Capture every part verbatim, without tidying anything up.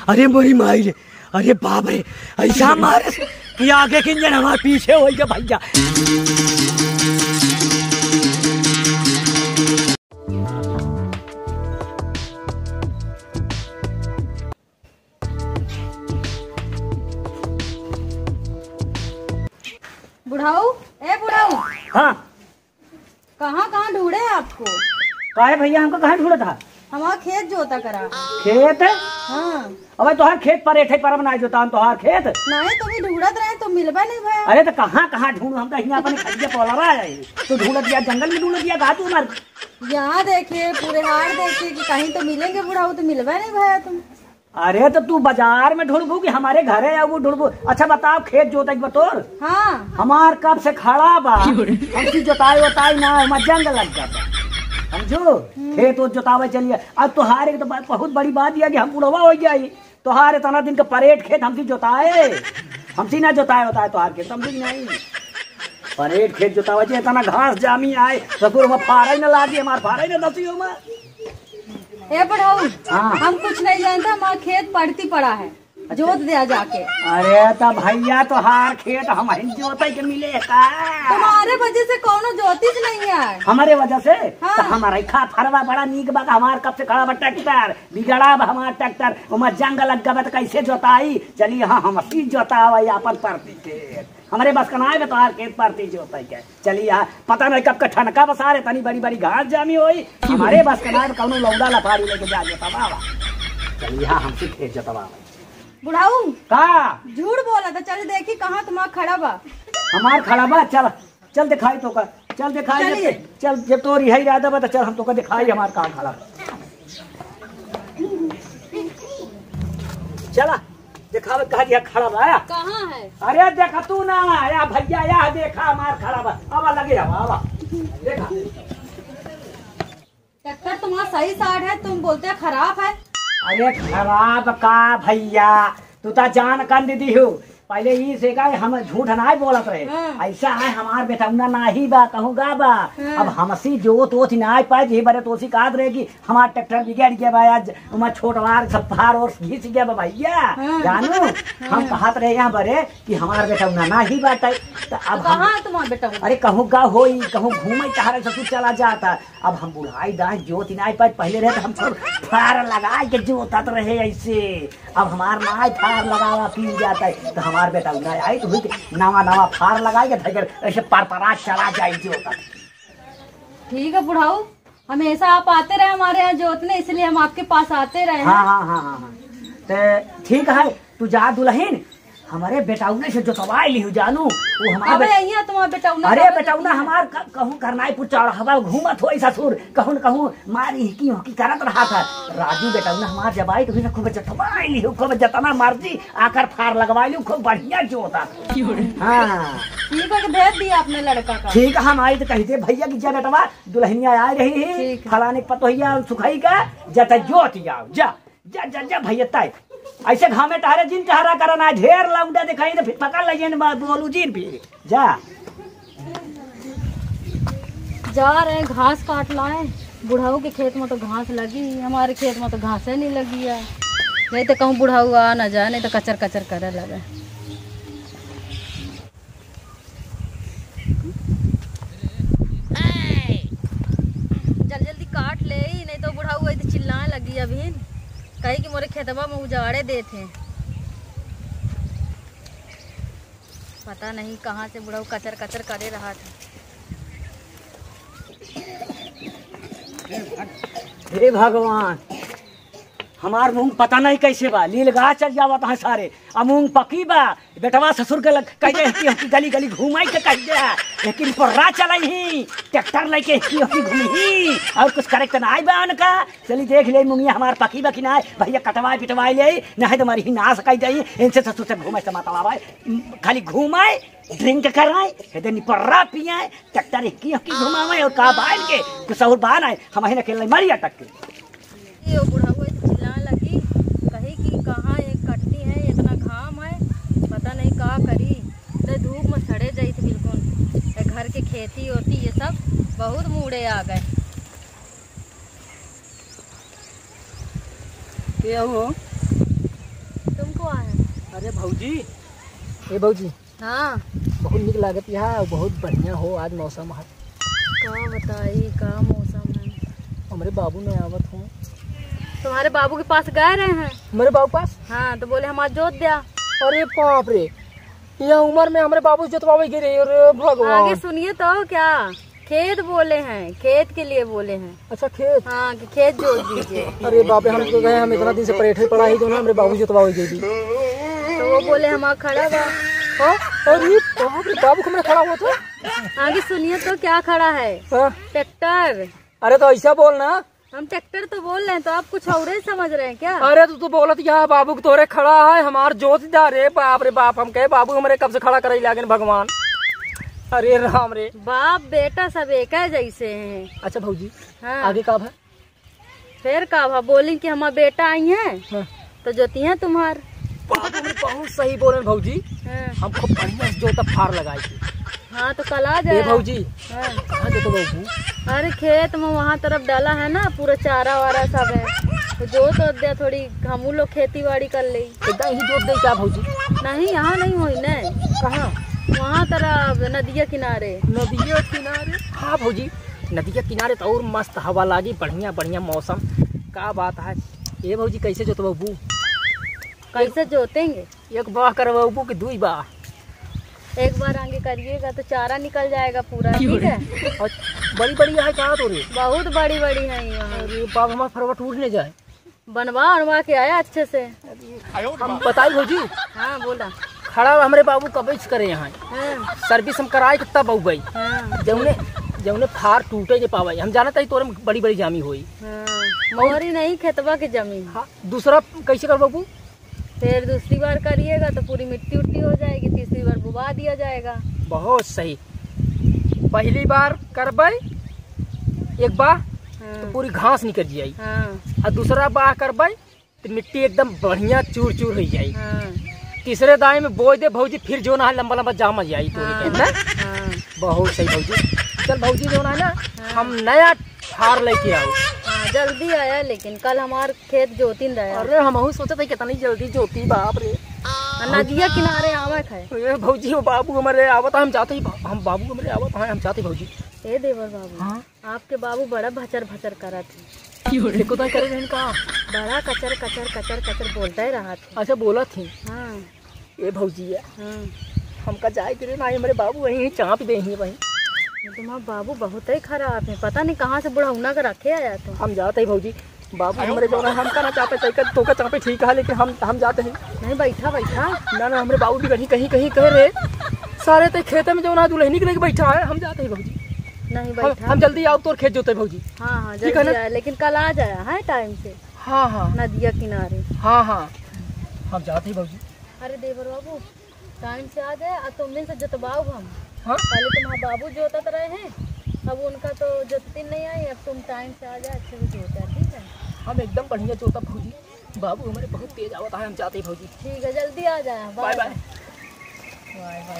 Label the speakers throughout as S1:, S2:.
S1: अरे मोरी माई रे, अरे बाप रे, ऐसा मारे कि आगे के इंजन हमारे पीछे हो गया भैया।
S2: बुढ़ाऊ, ए बुढ़ाऊ।
S1: हाँ,
S2: कहाँ कहाँ ढूंढे आपको?
S1: काहे भैया हमको कहाँ ढूंढा था?
S2: हमारा खेत जोता करा।
S1: खेत?
S2: हाँ।
S1: अबे तोहार खेत पर एठे पर बनाए जोता तोहार खेत?
S2: नहीं, तुम ढूंढत रहे तो मिलबा नहीं भैया।
S1: अरे तो कहाँ कहाँ ढूंढ, हम तो यहाँ अपने खड़िया पोलरा है। तो ढूंढ दिया जंगल में, ढूंढ दिया घाट उमर।
S2: यहाँ देखे पूरे हार देखे कि कहीं तो मिलेंगे बुढ़ाऊ, तो मिलबा नहीं भैया तुम।
S1: अरे तो तू बाजार में ढूंढबू कि हमारे घर है या वो ढूंढबू? अच्छा बताओ, खेत जोता बतौर?
S2: हाँ।
S1: हमार कब से खड़ा बा, हमकी जोताई वोताई ना, हमार जंग लग जाता, समझो। खेत वो जोतावे चलिए। अब तुहारे तो बहुत बड़ी बात यह कि हम बुढ़वा हो जाये, तुहार इतना दिन का परेड खेत हमसी जोताए, हमसी ना जोताए होता है तुहार खेत, समझी नहीं? परेड खेत जोतावे इतना घास जामी आए, ससुर में फारे न लागी, हमार फारे न दसियो में।
S2: ए बुढ़ाऊ,
S1: हाँ।
S2: हम कुछ नहीं जानता, हमारा खेत पड़ती पड़ा है, जोत दिया जाके।
S1: अरे तो भैया तो हार खेत हम जोते के मिले का?
S2: तुम्हारे वजह से कोनो ज्योतिष नहीं है।
S1: हमारे वजह से?
S2: हाँ।
S1: तो हमारा खा फरवा बड़ा नीक बा, हमार कब से खड़ा बा ट्रैक्टर, बिगड़ा बा हमार ट्रैक्टर, उमा जंग लग गया तो कैसे जोताई? चलिए हाँ, हम सी जोतावा अपन परती खेत, हमारे बस का नाम है खेत परती जोता क्या? चलिए हाँ, पता नहीं कब का ठनका बसा रहे, तनी बड़ी बड़ी घास जामी हुई, हमारे बस का नाम कौनो लौड़ा लफाड़ी लेके जा जोता बाबा। चलिए हाँ, हमसे खेत जोता बाबा।
S2: बुढ़ाऊ
S1: का
S2: झूठ बोला था, चल देखी कहाँ तुम्हारा खड़ा बा।
S1: हमार खड़ा बा? चल चल दिखाई तो कर, चल दिखाई दे, चल जब तो रिहाई इरादा बा तो चल हम तो का दिखाई हमार कहाँ खड़ा। चला दिखावे कहा दिया खड़ा बा।
S2: कहाँ है?
S1: अरे देखा तू ना आया भैया, या देखा हमार खड़ा बा, अब लगे अब देखा।
S2: ट्रैक्टर तुम्हारा सही साइड है, तुम बोलते हैं खराब है।
S1: अरे खराब का भैया, तू तो जान कर दीदी हो, पहले ही से का हम झूठ ना बोलत रहे।
S2: हाँ।
S1: ऐसा है हमार बेटा ना ही बा, कहूँगा बा।
S2: हाँ।
S1: अब हमसी जो तो ना पाए जी बड़े तो सी काद रहेगी, हमार ट्रैक्टर बिगड़ गया बा, आज हमार छोटवार सफार और घिस गया बा भैया।
S2: हाँ।
S1: जानू
S2: हाँ।
S1: हम कहत रहे यहाँ बड़े कि हमार बेटा ना ही बाटे। तो अब
S2: कहाँ है तुम्हारा बेटा?
S1: अरे कहूँ का हो कहूँ घूमे टहरे ससुर चला जाता। अब हम बुढ़ाई दाए जोत ना पाए, पहले रहे तो हम सब फार लगा के जोतत रहे ऐसे। अब हमार माई फार लगावा पी जाता है, तो हमार बेटा उन्हें आई तो नवा नवा फार लगाए धर ऐसे परपरा चला जाए जोता।
S2: ठीक है बुढ़ाऊ, हमेशा आप आते रहे हमारे यहाँ जोतने, इसलिए हम आपके पास आते रहे।
S1: हाँ हाँ हाँ हाँ हाँ तो ठीक है, तू जा दुल्हन हमारे बेटाउने से जोतवाई ली जानू। वो हमारे
S2: यहाँ तुम्हारा बेटाउना।
S1: अरे बेटाउना हमार कहूँ करनाईपुर चौराहा घूमत हो ससुर, कहूँ कहूँ मारी की की करत रहा था। राजू बेटाउना हमार जब आई तो खूब जोतवाई ली, खूब जतना मर्जी आकर फार लगवाई ली, खूब बढ़िया जोता। हाँ
S2: ठीक है, भेज दिया आपने लड़का का।
S1: ठीक है, हम आई तो कहते भैया की जा बेटवा दुल्हनिया आ रही है, फलाने पतोहिया सुखाई का जता जोत जाओ, जा जा जा जा भैया ताई ऐसे घामे टहरे जिन टहरा करना, ढेर लौंडा दिखाई तो फिर पकड़ लीजिए बोलू जिन फिर जा
S2: जा रहे घास काट लाए। बुढ़ाऊ के खेत में तो घास लगी, हमारे खेत में तो घास नहीं लगी है। नहीं तो कहूँ बुढ़ाऊ आ न जाए, नहीं तो कचर कचर करे लगे। जल्दी जल्दी काट ले, नहीं तो बुढ़ाऊ तो चिल्लाने लगी अभी, कहीं कि मोरे खेतवा में उजाड़े दे थे। पता नहीं कहाँ से बुढ़ाऊ कचर कचर करे रहा था।
S1: हे भगवान, हमार मूंग पता नहीं कैसे बा, लील गा चल जावत है सारे। अब मूंग पकी बा, बेटवा ससुर के कह दे कि गली गली घुमाई के कह दे, लेकिन पर्रा चलाई ही ट्रैक्टर लेके की की घूमी और कुछ करे तो नहीं बा उनका। चली देख ले मुंगिया हमार पकी बा कि ना, भैया कटवाए पिटवाए ले, नहीं तो हमारी ही ना सकाई जाई, इनसे ससुर से घूमे से माता लावाए, खाली घुमाए ड्रिंक कराए, कहते नहीं पर्रा पियाए, ट्रैक्टर की की घुमावे और का बाल के कुछ और बान आए हम ही अकेले मरी अटक के।
S2: ये बुढ़ाऊ चिल्लाने लगी, कही कि कहाँ एक कटती है, इतना घाम है, पता नहीं का करी, तो धूप में सड़े जाई थी बिल्कुल। घर के खेती होती ये सब बहुत मूड़े आ गए।
S1: क्या हो अरे भौजी, ए भौजी,
S2: हाँ
S1: बहुत निक लागत यहाँ, बहुत बढ़िया हो आज मौसम है।
S2: का बताई का मौसम है।
S1: हमारे बाबू ने आवत हूँ।
S2: तुम्हारे बाबू के पास गए रहे हैं?
S1: हमारे बाबू पास?
S2: हाँ तो बोले हमारा जोत दिया।
S1: अरे बाप रे, ये उम्र में हमारे बाबू जोतवावे गिरे। अरे भगवान।
S2: आगे सुनिए तो क्या खेत बोले हैं, खेत के लिए बोले हैं।
S1: अच्छा खेत?
S2: हाँ कि खेत जोत दीजिए।
S1: अरे बाप रे, हम तो गए, हम इतना दिन से परेठे पड़ा ही जो ना हमारे बाबू जोतवावे गई।
S2: तो वो बोले हमारा खड़ा बा।
S1: हाँ? अरे बाप रे, बाबू को खड़ा हुआ था।
S2: आगे सुनिए तो क्या खड़ा है?
S1: हाँ?
S2: ट्रैक्टर।
S1: अरे तो ऐसा बोलना।
S2: हम ट्रैक्टर तो बोल रहे हैं, तो आप कुछ और ही समझ रहे हैं क्या?
S1: अरे तू तो बोलत यहाँ बाबू के तोरे खड़ा है, हमार जोत जा रे। बाप रे बाप, हम कहे बाबू हमारे कब से खड़ा करे लागे भगवान। अरे राम रे।
S2: बाप बेटा सब एक है जैसे हैं।
S1: अच्छा भौजी,
S2: हाँ।
S1: आगे का है?
S2: फिर का भा बोली कि हमारा बेटा आई है।
S1: हाँ।
S2: तो जोती है तुम्हार।
S1: बाबू ने बहुत सही बोले भौजी।
S2: हाँ।
S1: हम खूब बढ़िया से जोता फार लगाई थी।
S2: हाँ तो कल आ जाए
S1: भौजी।
S2: हाँ।
S1: कहाँ जोतो बाबू?
S2: अरे खेत में वहाँ तरफ डाला है ना, पूरा चारा वारा सब है, तो जोत तो दे थोड़ी, हम लोग खेती बाड़ी कर ले।
S1: एकदम ही जोत दे क्या भौजी?
S2: नहीं यहाँ नहीं हुई न।
S1: कहाँ?
S2: वहाँ तरफ नदिया किनारे।
S1: नदिया किनारे? हाँ भौजी, नदिया किनारे तो और मस्त हवा लागी, बढ़िया बढ़िया मौसम। क्या बात है। ये भौजी कैसे जोतो बाबू?
S2: कैसे जोतेंगे?
S1: एक बाह कर बाबू की दुई बाह।
S2: एक बार आगे करिएगा तो चारा निकल जाएगा पूरा। ठीक है।
S1: और बड़ी बड़ी है कहाँ तो रे?
S2: बहुत बड़ी बड़ी है यहाँ।
S1: अरे बाप, हमारा फरवा टूट नहीं जाए।
S2: बनवा बनवा के आया अच्छे से।
S1: हम बताई भौजी।
S2: हाँ बोला।
S1: खड़ा हमारे बाबू कब करे यहाँ
S2: हाँ।
S1: सर्विस हम कराए कितना बहु गई।
S2: हाँ।
S1: जौने जौने फार टूटे जे पावा, हम जानता ही तोरे बड़ी बड़ी जामी हुई।
S2: हाँ। मोरी नहीं खेतवा की जमीन।
S1: हाँ। दूसरा कैसे कर बाबू?
S2: फिर दूसरी बार करिएगा तो पूरी मिट्टी उट्टी हो जाएगी, तीसरी बार बुवा दिया जाएगा।
S1: बहुत सही। पहली बार करबे एक बार
S2: हाँ।
S1: तो पूरी घास निकल जाये।
S2: हाँ।
S1: और दूसरा बार करबे तो मिट्टी एकदम बढ़िया चूर चूर हो जाये।
S2: हाँ।
S1: तीसरे दाएं में बोझ दे भौजी, फिर जो ना लंबा लंबा जामा जाये तो।
S2: हाँ। हाँ।
S1: बहुत सही भौजी। चल भौजी जो ना ना हम नया फार लेके आओ।
S2: हाँ जल्दी आया, लेकिन कल हमार खेत जोतिन रहा।
S1: अरे हम सोचा था कितना जल्दी जोती। बाप रे,
S2: नदिया किनारे आवत है।
S1: ए भौजी, वो बाबू हमारे आवत है, हम चाहते ही हम बाबू हमारे आवत है, हम चाहते भौजी।
S2: ए देवर बाबू।
S1: हाँ?
S2: आपके बाबू बड़ा भचर भचर करा थे।
S1: देखो तो करे रहन का
S2: बड़ा कचर कचर कचर कचर बोलता ही रहा था।
S1: अच्छा बोला थी।
S2: हाँ।
S1: ए भौजी है,
S2: हाँ।
S1: हमका जाए करे ना, हमारे बाबू वहीं चाँप दे ही वहीं।
S2: तुम्हारा बाबू बहुत ही खराब है, पता नहीं कहाँ से बुढ़ाउना का रखे आया तो।
S1: हम जाते ही भौजी, बाबू हमारे जो हम का ना चाहते तैका तो का चाहते ठीक है, लेकिन हम हम जाते हैं।
S2: नहीं बैठा बैठा।
S1: ना ना, हमारे बाबू भी कहीं कहीं कहीं कह रहे सारे तो खेते में जो ना दुल्हनी के लेके बैठा है। हम जाते हैं भौजी।
S2: नहीं
S1: हम,
S2: बैठा।
S1: हम जल्दी आओ तो खेत जोते भौजी।
S2: हाँ हाँ
S1: ठीक है
S2: जल्दी
S1: ना?
S2: आया, लेकिन कल आ जाया है टाइम से।
S1: हाँ हाँ
S2: नदिया किनारे।
S1: हाँ हाँ, हम जाते हैं भौजी।
S2: अरे देवर बाबू टाइम से आ जाए, और तुम दिन से जोतवाओ हम।
S1: हाँ?
S2: पहले तुम्हारा बाबू जोतत रहे हैं, अब उनका तो जोतती नहीं आई, अब तुम टाइम से आ जाए, अच्छे से जोता। ठीक है।
S1: हम एकदम बढ़िया जोता भौजी। बाबू हमारे बहुत तेज आवता है, हम जाते हैं भौजी।
S2: ठीक है जल्दी आ जाए।
S1: Bye bye.
S2: Bye bye.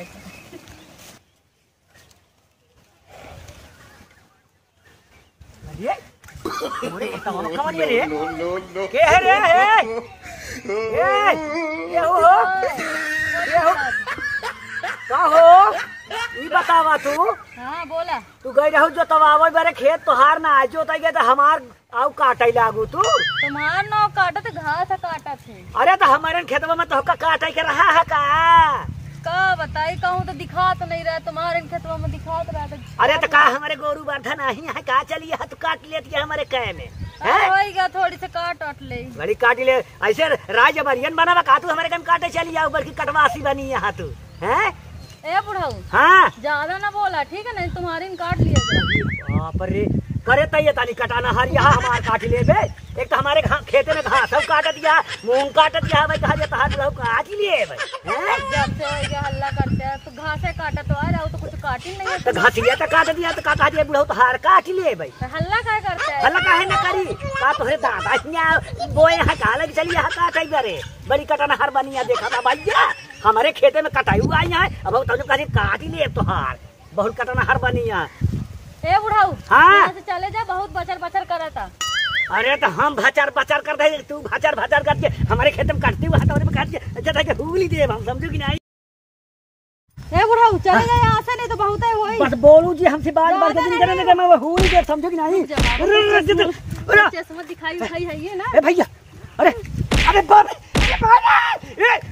S1: अरे ओरे कौन कौन ये रे? के है रे? ए ए ये हो हो ये हो का हो? ई बतावा तू।
S2: हाँ बोला।
S1: तू गई रहू जो तवावे बारे खेत तोहार ना आज जोता गया तो हमार आउ काटे लागू तू।
S2: तुम्हार नौ काटत घास काटा थे।
S1: अरे तो हमारे खेतवा में तो काटे के रहा है का?
S2: का बताई, कहूँ तो दिखा तो नहीं रहा, तुम्हारे खेतवा में दिखा तो रहा था।
S1: अरे तो का हमारे गोरू बांधा नहीं है का? चलिए हाथ काट लेती है हमारे कै में
S2: हाँ, होएगा थोड़ी से काट अट ले।
S1: बड़ी काट ले ऐसे राज बरियन बनावा का तू हमारे कम काटे चली आओ, बल्कि कटवासी बनी यहाँ तू है।
S2: ए बुढ़ाऊ
S1: हाँ
S2: ज्यादा ना बोला ठीक है, नहीं तुम्हारी काट लिया जाए।
S1: बाप रे, करे तैये ताली कटाना हर यहाँ हमार काट ले बे। एक तो हमारे खेते में घास सब काट दिया, मूंग काट दिया भाई, कहा जाता है बुढ़ाऊ काट लिए भाई।
S2: जब से ये हल्ला करते हैं तो घासे काटा तो आ रहा हो, तो कुछ काट ही नहीं है।
S1: तो घासिया तो काट दिया तो का कहा दिया बुढ़ाऊ तो हार काट लिए भाई।
S2: तो हल्ला क्या करते हैं?
S1: हल्ला काहे ना करी का? तोहरे दादा हियां बोए यहाँ कहा लग चली यहाँ काट करे बड़ी कटाना हर बनिया देखा था भैया हमारे खेते में कटाई हुआ यहाँ। अब तुम कहा काट ही ले तो हार बहुत कटाना हर बनिया।
S2: ए बुढ़ाऊ
S1: हाँ?
S2: यहाँ से चले जा, बहुत बचर बचर करा था।
S1: अरे तो हम भाचार भाचार कर दे, तू भाचार भाचार करके हमारे खेत में काटती हुआ हथौड़े में काट के जता के हुगली दे, हम समझो कि नहीं।
S2: ए बुढ़ा चले जा यहाँ से, नहीं तो बहुत है होई।
S1: बस बोलू जी हमसे बार बार दिन करने के मैं हुगली दे, समझो कि नहीं।
S2: अरे चश्मा दिखाई उठाई है ये ना।
S1: ए भैया, अरे अरे बाप रे, ए भाई ए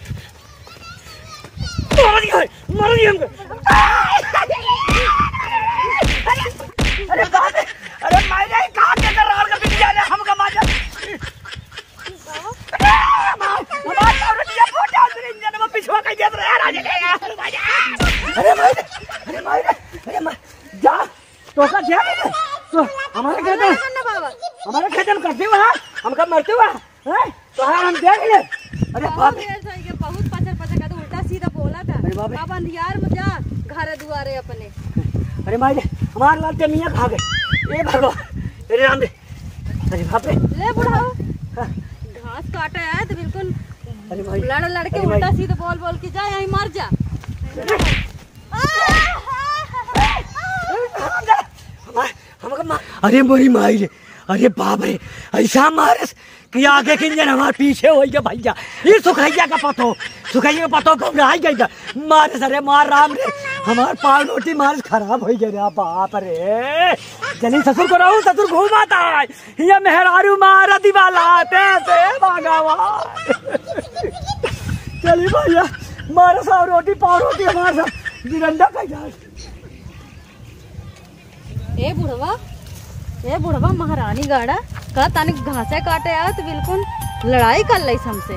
S1: मार दिया मार दिया हमको। अरे बाप रे, अरे मारे कहां के कर रहा है बिटिया ने हमका मार हमार और दिया फोटा से इंजन में पिछवा के देत रहा राजे के यार। अरे मार अरे मार अरे मार जा तो का क्या है तो हमारे खेत में
S2: बाबा
S1: हमारे खेत में करते हुआ हमका मरते हुआ हैं तो हम देख ले। अरे बाप रे,
S2: बहुत पचर पचर का तो उल्टा सीधा बोला था।
S1: अरे बाप रे,
S2: अब अंधियार में जा घर दुआरे अपने।
S1: अरे मारे हमार लाल ते मियां खा गए। ए भगवान, अरे राम रे, अरे बाप रे।
S2: ले बुढ़ाओ घास काटा है तो बिल्कुल
S1: अरे भाई
S2: लड़ लड़ के उल्टा सीधा बोल बोल के जा, यहीं मर जा।
S1: अरे मोरी माई रे, अरे बाप रे, ऐसा मारस कि आगे के इंजन हमारे पीछे हो गया भैया। ये सुखैया का पतो सुखैया का पतो घबरा गई मारस। अरे मार राम रे, हमार पाव रोटी मारस खराब हो गया। बाप रे, जल्दी ससुर को रहू, ससुर घूमाता है ये मेहरारू मारा दीवाला पैसे भागावा। चलिए भैया मारे साव रोटी पाव रोटी हमारे साथ गिरंडा का जाए।
S2: ए बुढ़वा ए बुढ़वा महारानी गाड़ा का ताने घासे काटे आया तो बिल्कुल लड़ाई कर ली हमसे।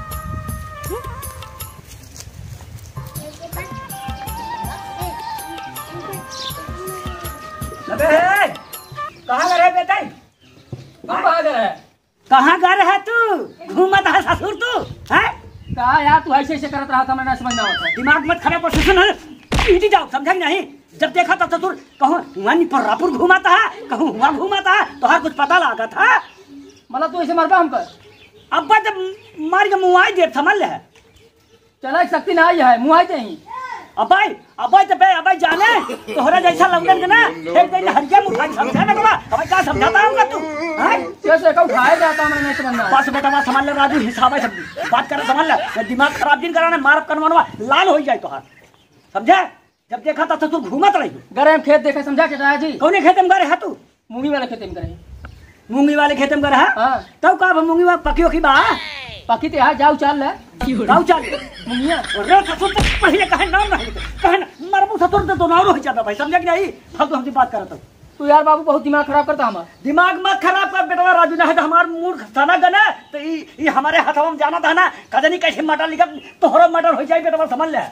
S1: कहाँ गए बेटा?
S3: कहाँ गए?
S1: कहाँ गए है तू? घूमत है ससुर तू है?
S3: कहा यार तू ऐसे ऐसे करत रहा था, मैं ना समझ में आता।
S1: दिमाग मत खराब कर सुन इटी जाओ, समझा नहीं। जब देखा तब ससुर कहूँ हुआ नहीं पर्रापुर घुमाता है, कहूँ हुआ घुमाता है, तो हर कुछ पता लगा था।
S3: मतलब तू ऐसे मरबा हमको?
S1: अब जब मार के मुआई दे समझ ले।
S3: चला एक शक्ति ना आई है मुआई दे ही।
S1: अबाई अबाई तो बे अबाई जाने तोहरा जैसा लौंडन के ना एक दिन हरिया मुठा समझा ना बाबा। अबाई क्या समझाता हूँ तू हैं?
S3: कैसे का उठाया जाता मैं नहीं समझ में।
S1: बस बेटा बात समझ ले राजू, हिसाब है सब बात कर समझ ले। दिमाग खराब दिन कराना मारब करवाना लाल हो जाए तोहार, समझा? जब देखा था तो तू घूमत रही।
S3: गरे हम खेत देखे समझा के चाचा जी।
S1: कौने खेत में गए है तू?
S3: मूंगी वाले खेत में गए।
S1: मूंगी वाले खेत में गए है?
S3: हां
S1: तब का मूंगी वाला पकियो की बा
S3: पकी ते आ जाओ चल ले
S1: जाओ चल
S3: मूंगिया
S1: रे ससुर तक पहले कहे नाम नहीं कहे मरबू ससुर तो नारो हो जाता भाई, समझा कि नहीं? फालतू हमसे बात करत
S3: तू यार बाबू बहुत दिमाग खराब करता हमारा।
S1: दिमाग मत खराब कर बेटा राजू, ना है तो हमार मूड खाना गना तो ये हमारे हाथों में जाना था ना, कदनी कैसे मटर लिखा तोहरा मटर हो जाए बेटा समझ ले।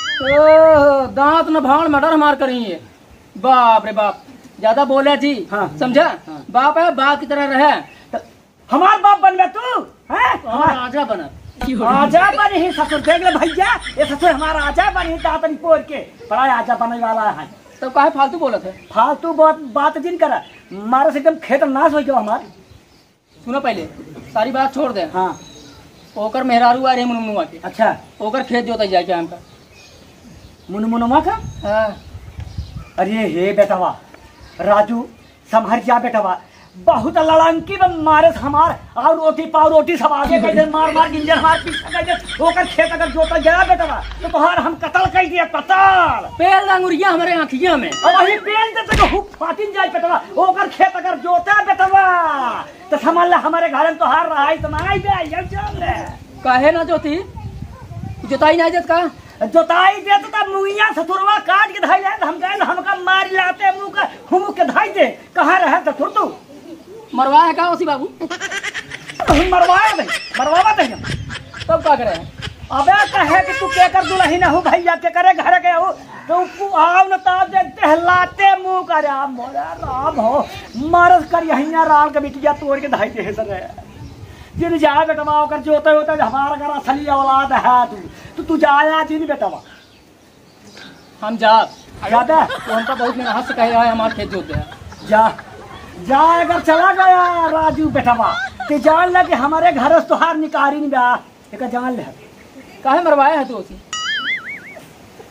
S3: ओ दांत न भाड़ मटर मार करेंगे। बाप रे बाप, ज्यादा बोले जी।
S1: हाँ।
S3: समझा? हाँ। बाप है बाप की तरह रहे।
S1: हमार बाप बन गया तू हैं?
S3: हमारा आजा बना
S1: आजा बनी ही ससुर, देख ले भैया ये ससुर हमारा आजा बनी दातन पोर के बड़ा आजा बनने वाला है।
S3: तो काहे फालतू बोलत है?
S1: फालतू बात बात जिन करा मारे से एकदम खेत नाश हो गया हमार।
S3: सुनो पहले सारी बात छोड़ दे।
S1: हाँ
S3: ओकर मेहरारू आ रहे मुनमुनुआ के।
S1: अच्छा
S3: ओकर खेत जोता जाए क्या हमका?
S1: मुनमुनुआ का?
S3: हाँ।
S1: अरे हे बेटवा राजू संभर जा बेटवा, बहुत लड़ंकी में मारे हमार और रोटी पाव रोटी सब आगे कैसे मार मार गिंजर हमार पीछे कैसे ओकर खेत अगर जोता गया बेटवा तो तोहार हम कत्ल कर दिया कत्ल।
S3: पेल अंगुरिया हमारे आँखिया में
S1: और वही पेल देते को हुक फाटिन जाए बेटवा, ओकर खेत अगर जोता बेटवा तो समझ ले हमारे घर में तोहार रहा तो नहीं जाए ये जान ले।
S3: काहे ना जोती? जोताई नहीं देत का?
S1: जोताई देते तब मुइया ससुरवा काट के धाई ले हम गए हमका मार लाते मुंह का हुम के धाई दे। कहाँ रहे ससुर तू?
S3: मरवा है का ओसी बाबू?
S1: मरवाया नहीं मरवावा नहीं
S3: तब क्या करे?
S1: अबे कहे कि तू के कर दुल्ही ना हो भैया के करे घर के हो तो तू आओ न ताब देखते हलाते मुंह करे आप मोरा राम हो मारस कर यहीं राम के बिटिया तोड़ के धाई दे सर जिन जा बेटवा कर जोते होते हमारा घर असली औलाद है तू तो तू जाया जिन बेटवा
S3: हम जा
S1: ज्यादा
S3: तो हमका बहुत मेरा हंस कहे है हमारे खेत जोते हैं।
S1: जा जा अगर चला गया राजू बेटवा तो जान ले कि हमारे घर से तोहार निकारी नहीं बा एक जान ले।
S3: काहे मरवाया है तू ओसी?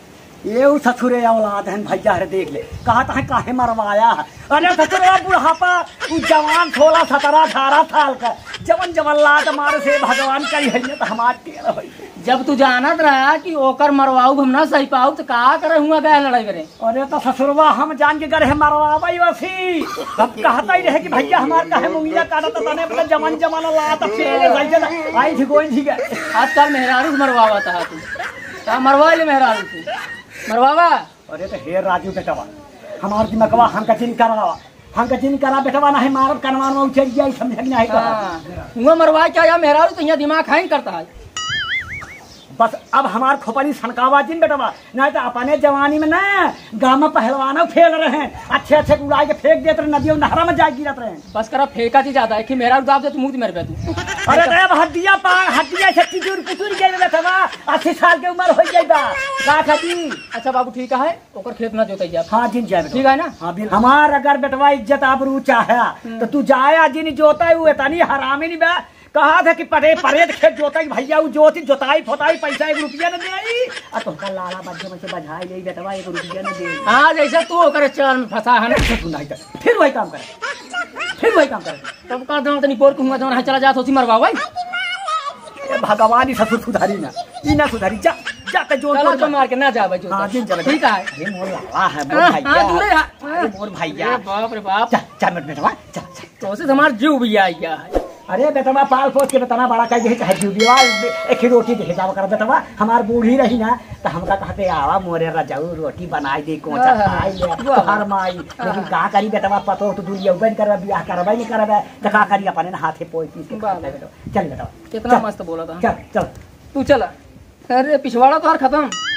S1: ये उ ससुरे औलाद है भैया रे देख ले कहा था काहे मरवाया है। अरे ससुरे बुढ़ापा उ जवान सोलह सत्रह अठारह साल का जवन जवन लात मारे से भगवान करी है तो हमार टेर होई।
S3: जब तू जानत रहा कि ओकर मरवाऊ हम ना सही पाऊ तो का करे हुआ गए लड़ाई करे।
S1: अरे तो ससुरवा हम जान के गए मरवाई वसी अब कहता ही रहे कि भैया हमार काहे मुंगिया काटा तो तने अपना जवान जवान लात फिर आई थी कोई ठीक है।
S3: आजकल मेहरारू मरवावा था तू का मरवा ले मेहरारू तू मरवावा।
S1: अरे तो हे राजू बेटवा हमार दिमागवा हम कचिन करावा हम कचिन करा बेटवा नहीं मारब कनवान में उछल जाई समझ नहीं आई।
S3: हुआ मरवा क्या या मेहरारू तो यहाँ दिमाग खाइन करता है।
S1: बस अब हमार खोपड़ी सनकावा जिन बेटवा नहीं तो अपने जवानी में ना गाँव में पहलवाना फेल रहे हैं अच्छे अच्छे उड़ा के फेंक देते रहे नदियों नहरा में जा गिरत रहे।
S3: बस करा फेंका चीज ज्यादा है कि मेरा दाब दे तू मुंह मेरे पे तू।
S1: अरे तो हड्डियां पा हड्डियां से चिचुर पुचुर गए बेटवा अस्सी साल के उम्र हो जाएगा का खाती।
S3: अच्छा बाबू ठीक है ओकर खेत ना जोताई जा।
S1: हाँ जिन जाए
S3: ठीक है ना।
S1: हाँ बिल हमार अगर बेटवा इज्जत आबरू चाहे तो तू जाया जिन जोता हुए तनी हरामी नहीं बा कहा था कि परे परेद खेत जोताई भैया वो जोती जोताई फोताई पैसा एक रुपया न दे आ तुमका लाला बच्चे में से बधाई ले बेटवा एक रुपया न दे।
S3: हाँ जैसा तू ओकर चल में फंसा है ना
S1: नहीं कर फिर वही काम करे फिर वही काम करे
S3: तब का दो तनी पोर कहूंगा जवन चला जा सोची मरवा भाई
S1: भगवान ही ससुर सुधारी ना ई ना सुधारी जा जा के जोर
S3: चला तो मार के ना जा भाई जो।
S1: हां जिन चला ठीक है। अरे मोर लाला है मोर भैया
S3: हां दूरे
S1: अरे मोर भैया
S3: बाप रे बाप
S1: जा जा मत बेटवा जा
S3: तो से हमार जीव भी आ गया है।
S1: अरे बेटवा पाल पोस के बेतना बड़ा कह दे चाहे जीवा एक ही रोटी दे जावा कर बेटवा हमार बूढ़ी रही ना तो हमका कहते आवा मोरे रजाऊ रोटी बनाई दे कोचा खाई ले हर माई लेकिन का करी बेटवा पतो तो दुनिया बन कर बियाह करबे नहीं करबे तो का करी अपने हाथे पोई पीस के खा ले बेटवा चल बेटवा
S3: कितना मस्त बोला था।
S1: चल चल
S3: तू चला अरे पिछवाड़ा तो हर खत्म।